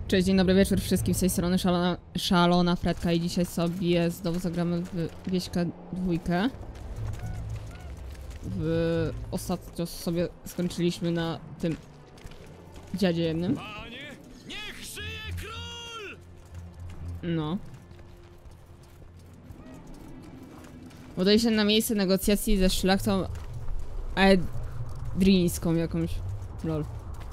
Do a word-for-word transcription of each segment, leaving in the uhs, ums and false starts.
Cześć, dzień dobry wieczór wszystkim, z tej strony Szalona, Szalona Fredka i dzisiaj sobie znowu zagramy w Wieśka dwójkę. W... Ostatnio sobie skończyliśmy na tym dziadzie jednym. Panie, niech żyje król! No. Udaje się na miejsce negocjacji ze szlachtą edrińską jakąś. Lol.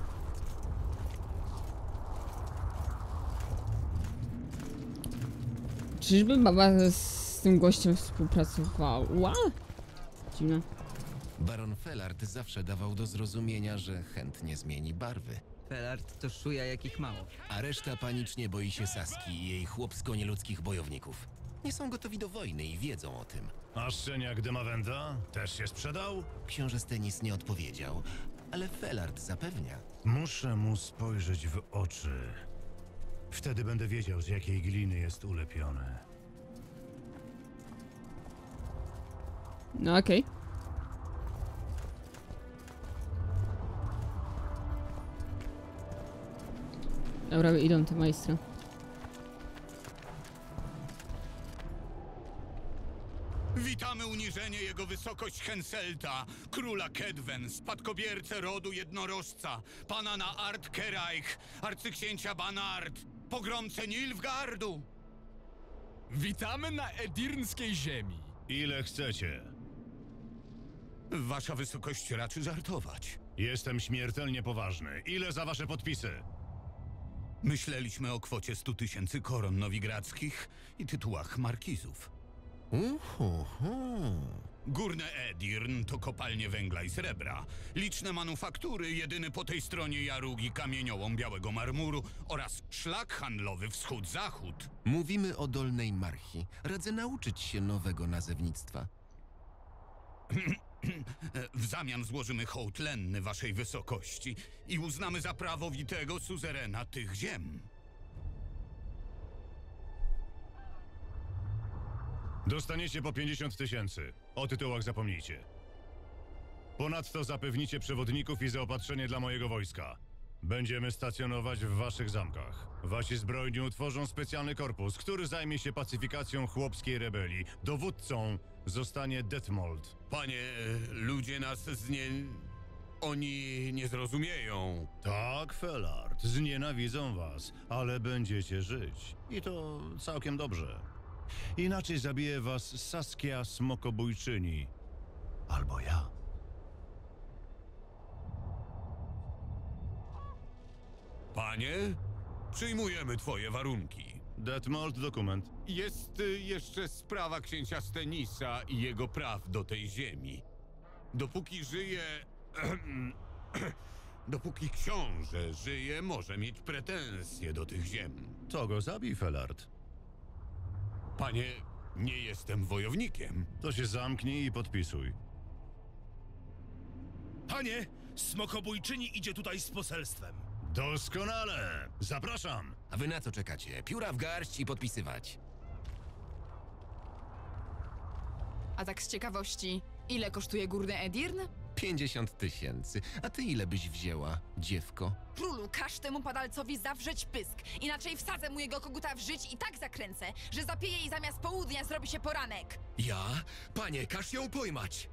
Czyżby baba z tym gościem współpracowała? Dziwne. Baron Felard zawsze dawał do zrozumienia, że chętnie zmieni barwy. Felard to szuja jakich mało. A reszta panicznie boi się Saski i jej chłopsko-nieludzkich bojowników. Nie są gotowi do wojny i wiedzą o tym. A szczeniak Demawenda też się sprzedał? Książę Stennis nie odpowiedział, ale Felard zapewnia. Muszę mu spojrzeć w oczy. Wtedy będę wiedział, z jakiej gliny jest ulepione. No okej. Okay. Dobra, idą te majstry. Witamy uniżenie jego wysokość Henselta, króla Kedwen, spadkobiercę rodu jednorożca, pana na Art Keraich, arcyksięcia Banard, pogromcę Nilfgaardu. Witamy na edirnskiej ziemi. Ile chcecie? Wasza wysokość raczy żartować. Jestem śmiertelnie poważny. Ile za wasze podpisy? Myśleliśmy o kwocie stu tysięcy koron nowigradzkich i tytułach markizów. Uhuhu. Górne Edirn to kopalnie węgla i srebra, liczne manufaktury, jedyny po tej stronie Jarugi kamieniołom białego marmuru oraz szlak handlowy wschód-zachód. Mówimy o Dolnej Marchi. Radzę nauczyć się nowego nazewnictwa. W zamian złożymy hołd lenny waszej wysokości i uznamy za prawowitego suzerena tych ziem. Dostaniecie po pięćdziesiąt tysięcy. O tytułach zapomnijcie. Ponadto zapewnicie przewodników i zaopatrzenie dla mojego wojska. Będziemy stacjonować w waszych zamkach. Wasi zbrojni utworzą specjalny korpus, który zajmie się pacyfikacją chłopskiej rebelii. Dowódcą zostanie Detmold. Panie, ludzie nas znie... Oni nie zrozumieją. Tak, Felard, znienawidzą was, ale będziecie żyć. I to całkiem dobrze. Inaczej zabije was Saskia Smokobójczyni. Albo ja. Panie, przyjmujemy twoje warunki. Detmold, dokument. Jest y, jeszcze sprawa księcia Stenisa i jego praw do tej ziemi. Dopóki żyje... Dopóki książę żyje, może mieć pretensje do tych ziem. To go zabij, Felard. Panie, nie jestem wojownikiem. To się zamknij i podpisuj. Panie, smokobójczyni idzie tutaj z poselstwem. Doskonale! Zapraszam! A wy na co czekacie? Pióra w garść i podpisywać. A tak z ciekawości, ile kosztuje górny Edirn? pięćdziesiąt tysięcy. A ty ile byś wzięła, dziewko? Królu, każ temu padalcowi zawrzeć pysk, inaczej wsadzę mu jego koguta w żyć i tak zakręcę, że zapieje i zamiast południa zrobi się poranek. Ja? Panie, każ ją pojmać!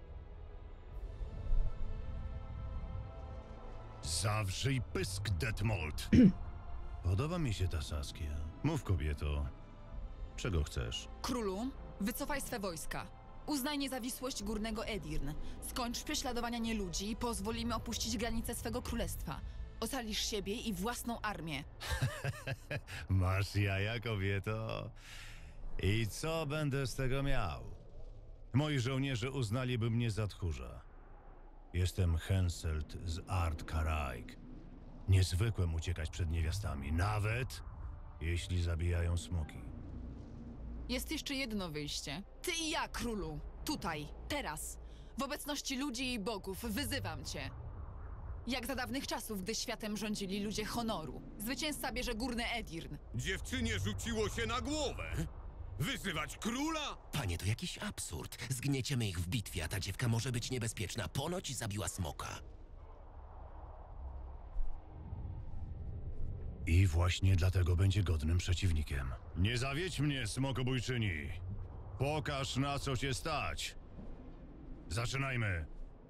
Zawrzyj pysk, Detmold. Podoba mi się ta Saskia. Mów, kobieto. Czego chcesz? Królu, wycofaj swe wojska. Uznaj niezawisłość górnego Edirn. Skończ prześladowania nieludzi i pozwolimy opuścić granice swego królestwa. Ocalisz siebie i własną armię. Masz jaja, kobieto. I co będę z tego miał? Moi żołnierze uznaliby mnie za tchórza. Jestem Henselt z Art Keraich. Niezwykłem uciekać przed niewiastami, nawet jeśli zabijają smoki. Jest jeszcze jedno wyjście. Ty i ja, królu. Tutaj, teraz. W obecności ludzi i bogów wyzywam cię. Jak za dawnych czasów, gdy światem rządzili ludzie honoru. Zwycięzca bierze górny Edirn. Dziewczynie rzuciło się na głowę. Wyzywać króla? Panie, to jakiś absurd. Zgnieciemy ich w bitwie, a ta dziewka może być niebezpieczna. Ponoć zabiła smoka. I właśnie dlatego będzie godnym przeciwnikiem. Nie zawiedź mnie, smokobójczyni. Pokaż, na co cię stać. Zaczynajmy.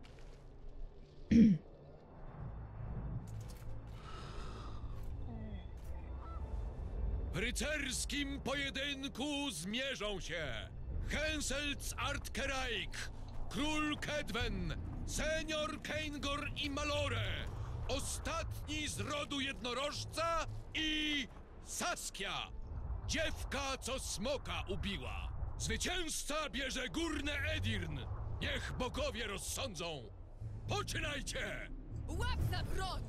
W rycerskim pojedynku zmierzą się Henselt Artkeraik, król Kedwen, senior Keingor i Malore, ostatni z rodu jednorożca i Saskia, dziewka, co smoka ubiła. Zwycięzca bierze górne Edirn. Niech bogowie rozsądzą. Poczynajcie! Łap za broń!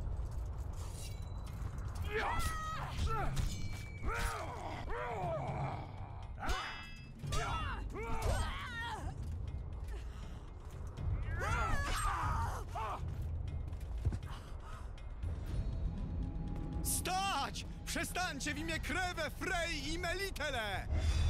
Stać! Przestańcie w imię Krewę, Frej i Melitele!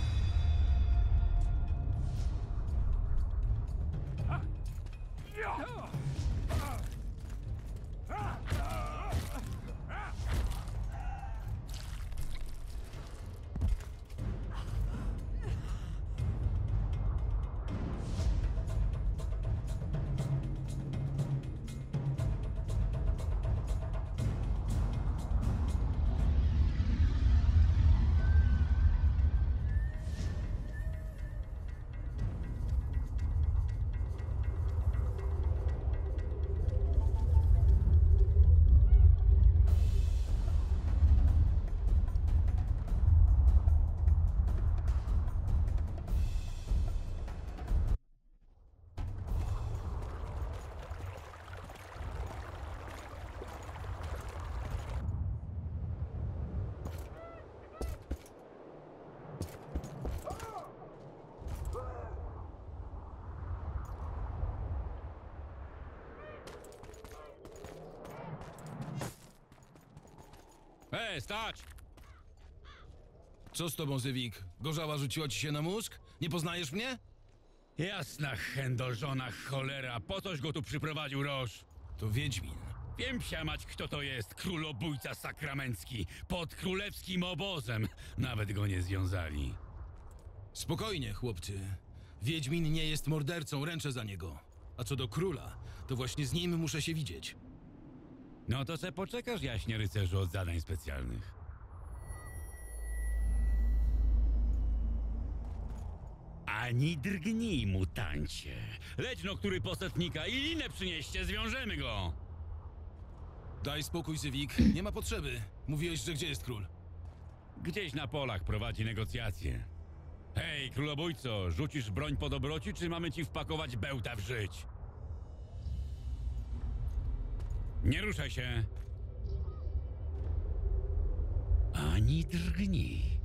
Ej, stać! Co z tobą, Zywik? Gorzała rzuciła ci się na mózg? Nie poznajesz mnie? Jasna chędożona cholera, po coś go tu przyprowadził Roż. To Wiedźmin. Wiem psiamać, kto to jest, królobójca sakramencki, pod królewskim obozem. Nawet go nie związali. Spokojnie, chłopcy. Wiedźmin nie jest mordercą, ręczę za niego. A co do króla, to właśnie z nim muszę się widzieć. No to se poczekasz, jaśnie rycerzu, od zadań specjalnych. Ani drgnij, mutancie. Leć no, który posetnika i linę przynieście, zwiążemy go. Daj spokój, Zywik, nie ma potrzeby. Mówiłeś, że gdzie jest król? Gdzieś na polach prowadzi negocjacje. Hej, królobójco, rzucisz broń po dobroci, czy mamy ci wpakować bełta w żyć? Nie ruszaj się. Ani drgnij.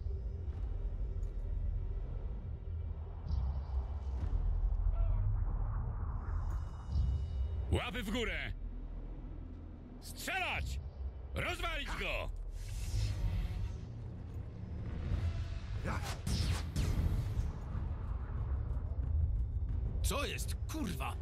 Łapy w górę! Strzelać! Rozwalić go! Co jest? Kurwa!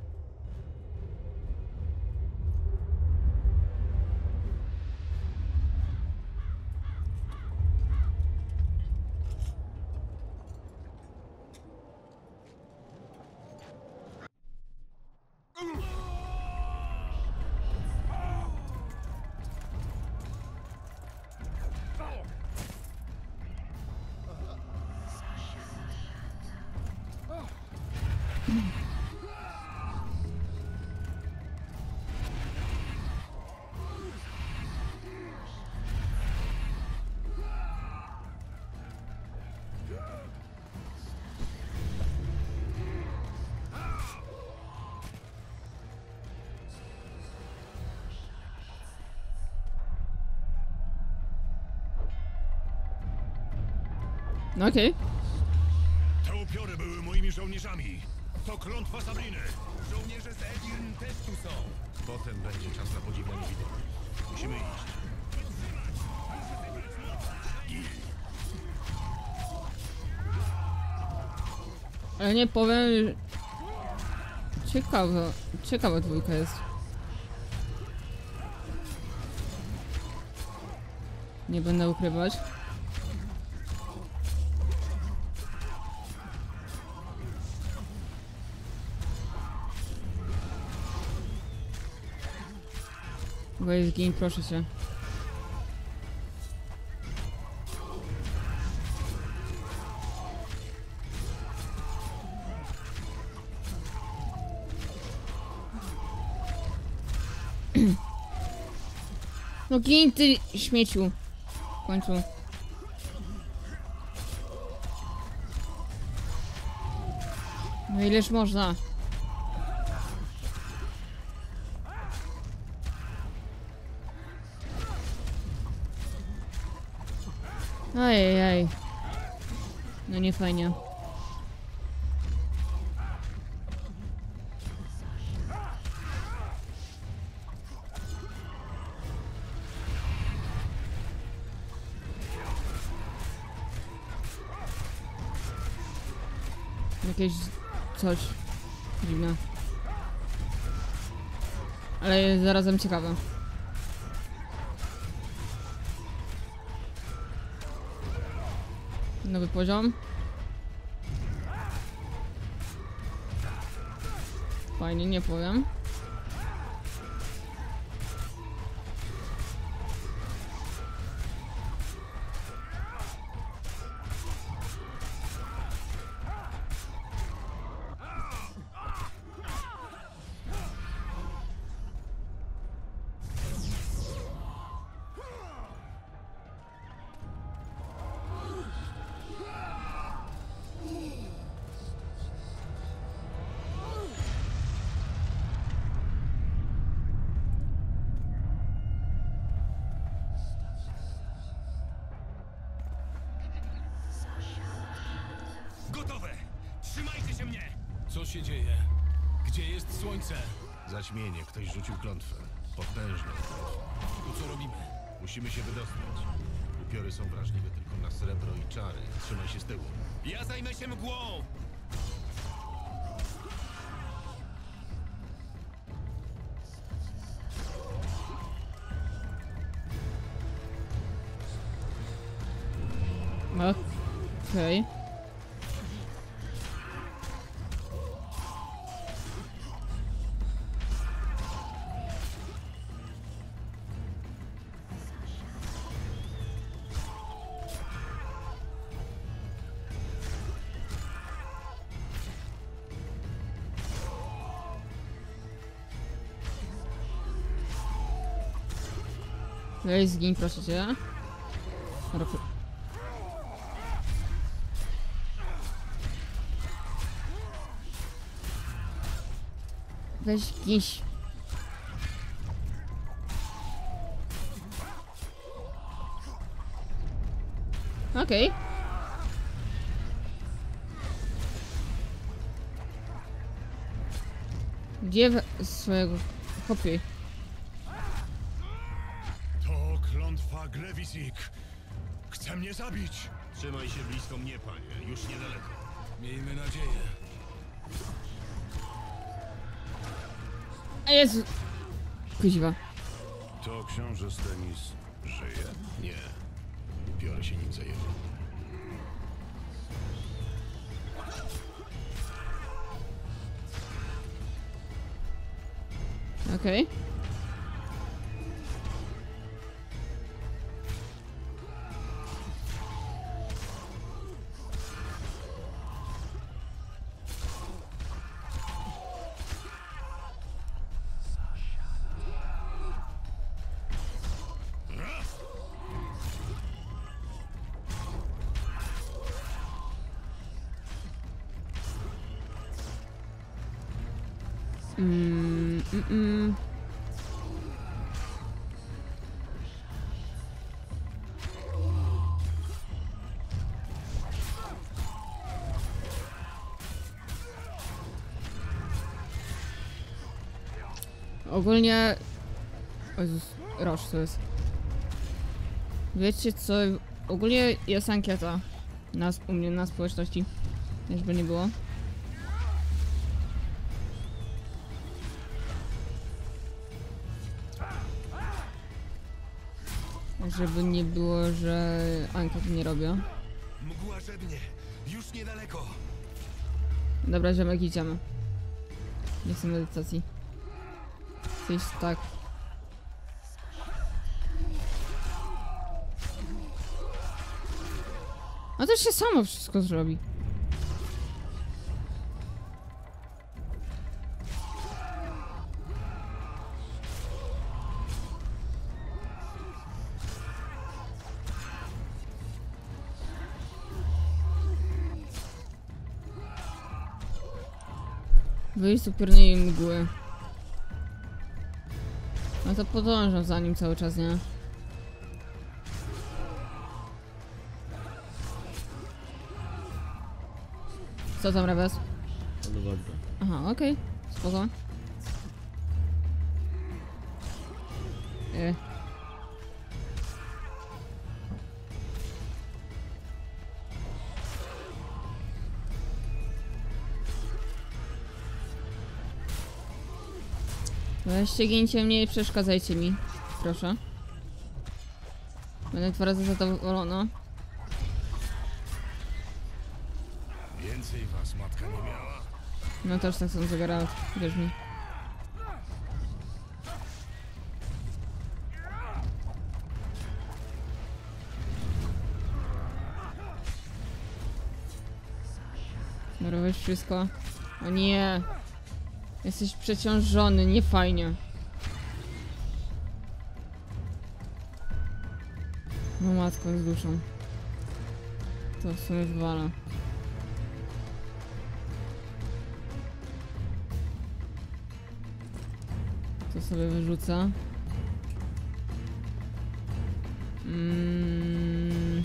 No okej. Okay. Te upiory były moimi żołnierzami. To klątwa Sabriny. Żołnierze z Edirn też tu są. Potem będzie czas na podziwianie widoku. Musimy iść. Ale nie powiem... Ciekawe. Ciekawa dwójka jest. Nie będę ukrywać. Weź zgiń, proszę cię. No gin ty, śmieciu. W końcu. No ileż można? Ajajaj. No nie fajnie. Jakieś coś dziwne. Ale zarazem ciekawe. Nowy poziom. Fajnie, nie powiem. Gotowe! Trzymajcie się mnie! Co się dzieje? Gdzie jest słońce? Zaćmienie, ktoś rzucił klątwę. Potężną klątwę. To co robimy? Musimy się wydostać. Upiory są wrażliwe tylko na srebro i czary. Trzymaj się z tyłu. Ja zajmę się mgłą! Okej. Weź zgiń, proszę cię. Roku. Weź giś. Okej. Okay. Gdzie w swojego chłopie? To klątwa Glewisik. Chce mnie zabić. Trzymaj się blisko mnie, panie. Już niedaleko. Miejmy nadzieję. A Jezu! Kuźwa. To książę Stennis żyje. Nie. Upiory się nim zajęły. Okej. Okay. Mm, mm, mm. Ogólnie... O Jezus, Roż to jest. Wiecie co? Ogólnie jest ankieta na, u mnie na społeczności. Żeby nie było. Żeby nie było, że ankiet nie robię. Mgła żednie. Już niedaleko. Dobra, ziomek, idziemy. Nie chcę medytacji. Chcę iść tak. A to się samo wszystko zrobi. Wyjść z upiornej mgły. No to podążam za nim cały czas, nie? Co tam, Rebes? Aha, okej. Okay. Spoko. E. Weźcie, gincie mnie i przeszkadzajcie mi. Proszę. Będę dwa razy zadowolona. Więcej was matka nie miała. No też tak są zagarać, wierz mi. Dobra, weź wszystko. O nie! Jesteś przeciążony, nie fajnie. No matką z duszą. To w sumie wywala. To sobie wyrzucę. Mm.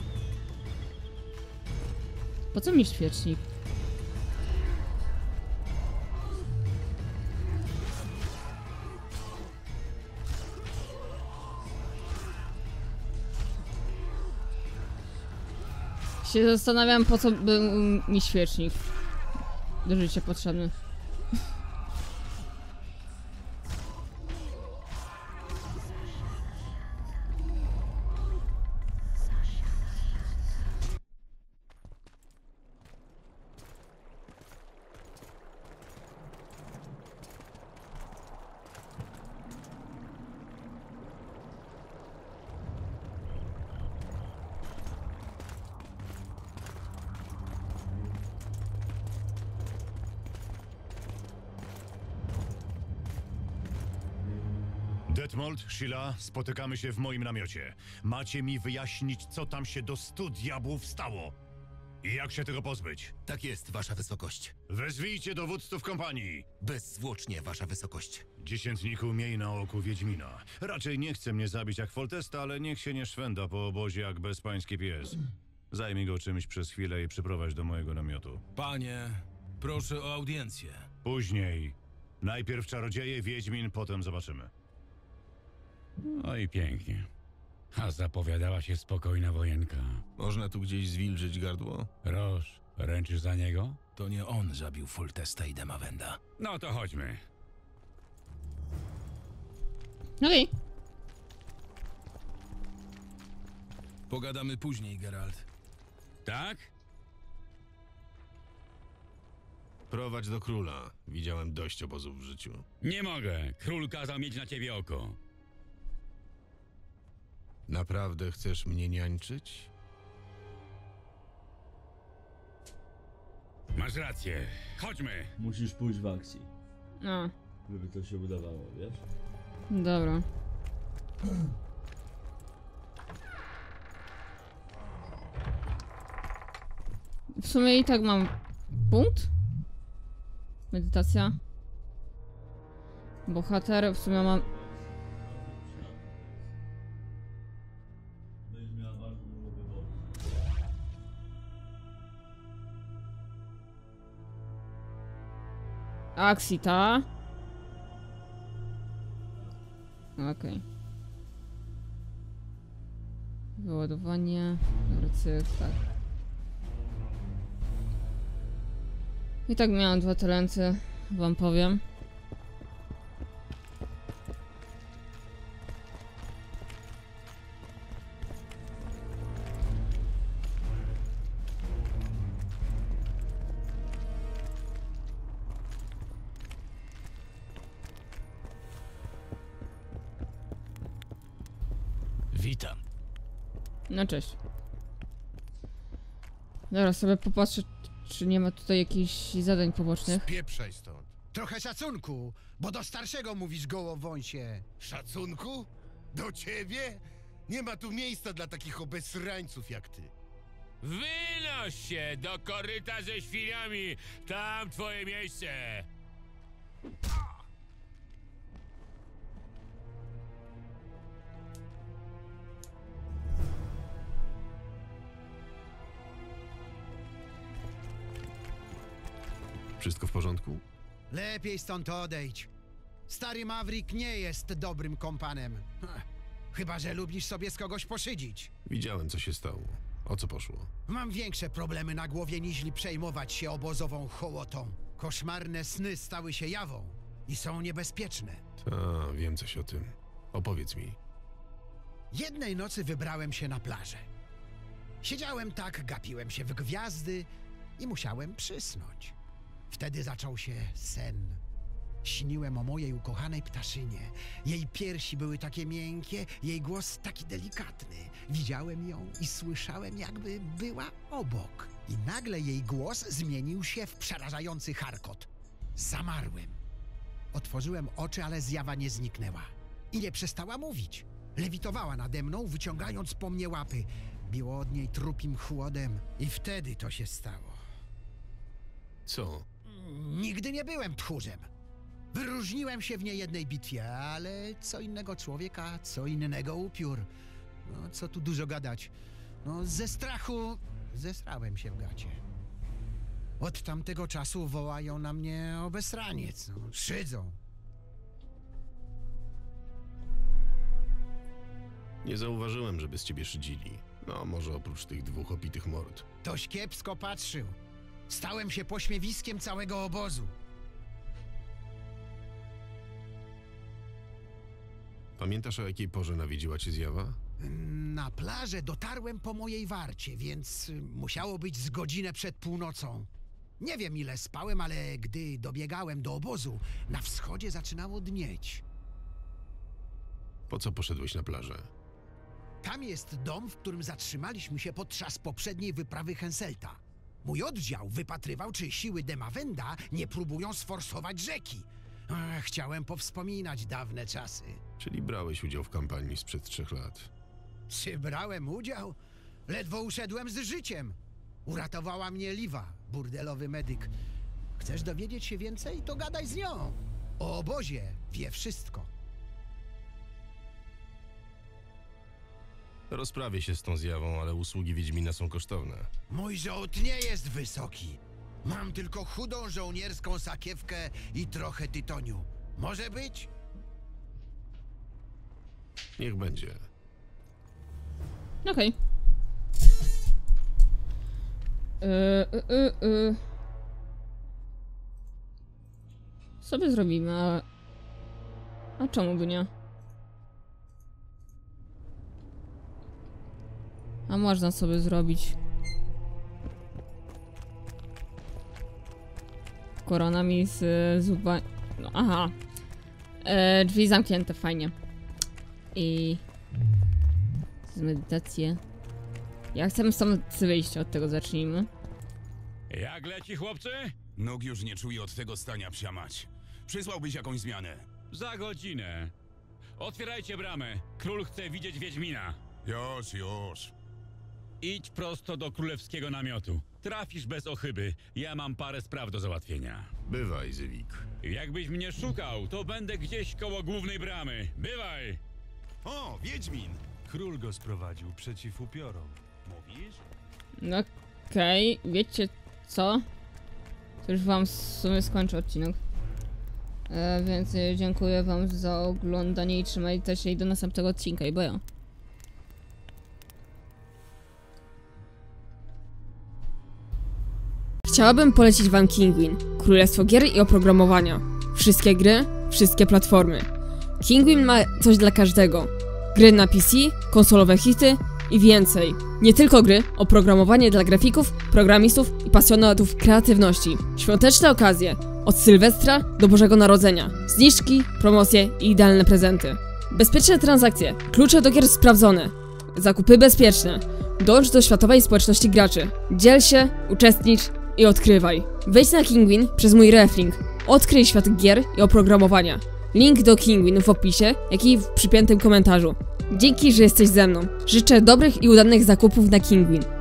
Po co mi świecznik? Się zastanawiam, po co był mi świecznik do życia potrzebny. Detmold, Sheila, spotykamy się w moim namiocie. Macie mi wyjaśnić, co tam się do stu diabłów stało. I jak się tego pozbyć? Tak jest, wasza wysokość. Wezwijcie dowódców kompanii. Bezzwłocznie, wasza wysokość. Dziesiętniku, miej na oku Wiedźmina. Raczej nie chce mnie zabić jak Foltesta, ale niech się nie szwenda po obozie jak bezpański pies. Zajmij go czymś przez chwilę i przyprowadź do mojego namiotu. Panie, proszę o audiencję. Później. Najpierw czarodzieje, Wiedźmin, potem zobaczymy. No i pięknie. A zapowiadała się spokojna wojenka. Można tu gdzieś zwilżyć gardło? Roż, ręczysz za niego? To nie on zabił Foltesta i Demawenda. No to chodźmy. Okej. Pogadamy później, Geralt. Tak? Prowadź do króla. Widziałem dość obozów w życiu. Nie mogę. Król kazał mieć na ciebie oko. Naprawdę chcesz mnie niańczyć? Masz rację. Chodźmy. Musisz pójść w akcji, No, żeby to się udawało, wiesz? dobra. W sumie i tak mam punkt. Medytacja. Bohater, w sumie mam... Będziesz miała bardzo dużo wyborów. Akcji, ta? Okej. Okay. Wyładowanie. Cyk, tak. I tak miałam dwa talenty, wam powiem. Witam. No cześć. Dobra, sobie popatrzę, czy nie ma tutaj jakichś zadań pobocznych. Spieprzaj stąd. Trochę szacunku, bo do starszego mówisz gołowąsie. Szacunku? Do ciebie? Nie ma tu miejsca dla takich obesrańców jak ty. Wynoś się do koryta ze świniami! Tam twoje miejsce! Wszystko w porządku? Lepiej stąd odejdź. Stary Maverick nie jest dobrym kompanem. Ech, Chyba że lubisz sobie z kogoś poszydzić. Widziałem, co się stało. O co poszło? Mam większe problemy na głowie, niźli przejmować się obozową hołotą. Koszmarne sny stały się jawą i są niebezpieczne. Ta, wiem coś o tym. Opowiedz mi. Jednej nocy wybrałem się na plażę. Siedziałem tak, gapiłem się w gwiazdy i musiałem przysnąć. Wtedy zaczął się sen. Śniłem o mojej ukochanej ptaszynie. Jej piersi były takie miękkie, jej głos taki delikatny. Widziałem ją i słyszałem, jakby była obok. I nagle jej głos zmienił się w przerażający charkot. Zamarłem. Otworzyłem oczy, ale zjawa nie zniknęła. I nie przestała mówić. Lewitowała nade mną, wyciągając po mnie łapy. Biło od niej trupim chłodem. I wtedy to się stało. Co? Nigdy nie byłem tchórzem. Wyróżniłem się w niejednej bitwie, ale co innego człowieka, co innego upiór. No, co tu dużo gadać. No, ze strachu zesrałem się w gacie. Od tamtego czasu wołają na mnie obesraniec. No, szydzą. Nie zauważyłem, żeby z ciebie szydzili. No, może oprócz tych dwóch opitych mord. Toś kiepsko patrzył. Stałem się pośmiewiskiem całego obozu. Pamiętasz, o jakiej porze nawiedziła cię zjawa? Na plażę dotarłem po mojej warcie, więc musiało być z godzinę przed północą. Nie wiem, ile spałem, ale gdy dobiegałem do obozu, na wschodzie zaczynało dnieć. Po co poszedłeś na plażę? Tam jest dom, w którym zatrzymaliśmy się podczas poprzedniej wyprawy Henselta. Mój oddział wypatrywał, czy siły Demawenda nie próbują sforsować rzeki. Ech, chciałem powspominać dawne czasy. Czyli brałeś udział w kampanii sprzed trzech lat. Czy brałem udział? Ledwo uszedłem z życiem. Uratowała mnie Liwa, burdelowy medyk. Chcesz dowiedzieć się więcej? To gadaj z nią. O obozie wie wszystko. Rozprawię się z tą zjawą, ale usługi Wiedźmina są kosztowne. Mój żołd nie jest wysoki. Mam tylko chudą żołnierską sakiewkę i trochę tytoniu. Może być? Niech będzie. Okej. Okay. Yy, yy, yy. Sobie zrobimy, a... A czemu by nie? A można sobie zrobić. Koronami z zuba... No, aha. E, drzwi zamknięte, fajnie. I... Z medytację. Ja chcę stąd wyjść, od tego zacznijmy. Jak leci, chłopcy? Nóg już nie czuję od tego stania, psia mać. Przysłałbyś jakąś zmianę. Za godzinę. Otwierajcie bramę. Król chce widzieć Wiedźmina. Już, już. Idź prosto do królewskiego namiotu. Trafisz bez ochyby. Ja mam parę spraw do załatwienia. Bywaj, Zywik. Jakbyś mnie szukał, to będę gdzieś koło głównej bramy. Bywaj! O, Wiedźmin! Król go sprowadził przeciw upiorom. Mówisz? No okej, okay. Wiecie co? To już wam w sumie skończę odcinek. E, więc dziękuję wam za oglądanie i trzymajcie się i do następnego odcinka i boja. Chciałabym polecić wam Kinguin, królestwo gier i oprogramowania. Wszystkie gry, wszystkie platformy. Kinguin ma coś dla każdego. Gry na P C, konsolowe hity i więcej. Nie tylko gry, oprogramowanie dla grafików, programistów i pasjonatów kreatywności. Świąteczne okazje, od Sylwestra do Bożego Narodzenia. Zniżki, promocje i idealne prezenty. Bezpieczne transakcje, klucze do gier sprawdzone, zakupy bezpieczne. Dołącz do światowej społeczności graczy. Dziel się, uczestnicz i odkrywaj. Wejdź na Kinguin przez mój reflink. Odkryj świat gier i oprogramowania. Link do Kinguin w opisie, jak i w przypiętym komentarzu. Dzięki, że jesteś ze mną. Życzę dobrych i udanych zakupów na Kinguin.